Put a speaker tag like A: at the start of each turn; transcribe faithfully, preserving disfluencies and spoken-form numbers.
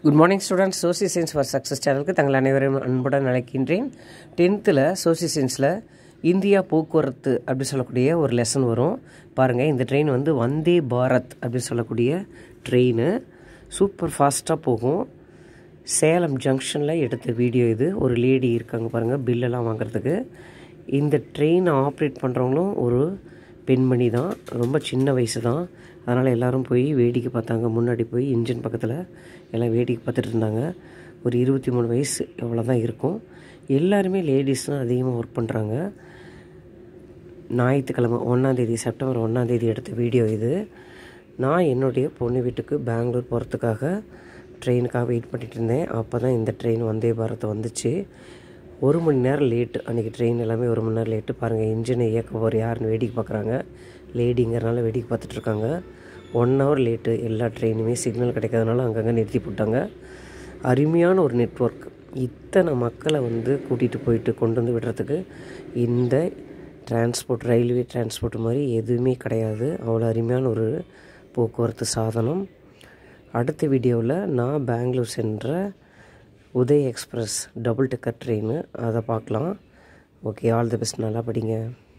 A: Good morning students. Social science for success சேனலுக்கு தங்கள் அனைவரையும் அன்புடன் அழைக்கின்றேன். டென்த்தில் சோசியல் சயின்ஸில் இந்தியா போக்குவரத்து அப்படி சொல்லக்கூடிய ஒரு லெசன் வரும் பாருங்கள். இந்த ட்ரெயின் வந்து வந்தே பாரத் அப்படின்னு சொல்லக்கூடிய ட்ரெயின் சூப்பர் ஃபாஸ்ட்டாக போகும். சேலம் ஜங்ஷனில் எடுத்த வீடியோ இது. ஒரு லேடி இருக்காங்க பாருங்கள் பில்லெல்லாம் வாங்குறதுக்கு. இந்த ட்ரெயினை ஆப்ரேட் பண்ணுறவங்களும் ஒரு பெண்மணி தான், ரொம்ப சின்ன வயசு தான். அதனால் எல்லோரும் போய் வேடிக்கை பார்த்தாங்க. முன்னாடி போய் இன்ஜின் பக்கத்தில் எல்லாம் வேடிக்கை பார்த்துட்டு இருந்தாங்க. ஒரு இருபத்தி மூணு வயசு எவ்வளோ தான் இருக்கும். எல்லாருமே லேடிஸ் தான் அதிகமாக ஒர்க் பண்ணுறாங்க. ஞாயிற்றுக்கிழமை ஒன்றாந்தேதி செப்டம்பர் ஒன்றாந்தேதி எடுத்த வீடியோ இது. நான் என்னுடைய பொண்ணு வீட்டுக்கு பெங்களூர் போகிறதுக்காக ட்ரெயினுக்காக வெயிட் பண்ணிகிட்டு இருந்தேன். அப்போ தான் இந்த ட்ரெயின் வந்தே பாரத் வந்துச்சு. ஒரு மணி நேரம் லேட்டு. அன்றைக்கி ட்ரெயின் எல்லாமே ஒரு மணி நேரம் லேட்டு. பாருங்கள், இன்ஜினை இயக்க போகிற யாருன்னு வேடிக்கை பார்க்குறாங்க. லேடிங்கிறனால வேடிக்கை பார்த்துட்ருக்காங்க. One hour late. எல்லா ட்ரெயினுமே சிக்னல் கிடைக்காதனால அங்கங்கே நிறுத்தி போட்டாங்க. அருமையான ஒரு நெட்வொர்க். இத்தனை மக்களை வந்து கூட்டிகிட்டு போயிட்டு கொண்டு வந்து விடுறதுக்கு இந்த டிரான்ஸ்போர்ட், ரயில்வே டிரான்ஸ்போர்ட் மாதிரி எதுவுமே கிடையாது. அவ்வளோ அருமையான ஒரு போக்குவரத்து சாதனம். அடுத்த வீடியோவில் நான் பெங்களூர் சென்ற Uday express double decker train அதை பார்க்கலாம். Okay, all the best. நல்லா படிங்க.